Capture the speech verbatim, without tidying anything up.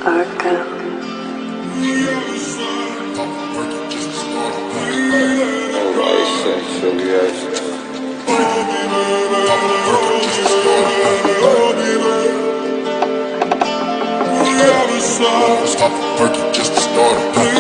Arca. Olay sen söylüyorsun. Stop working just to start.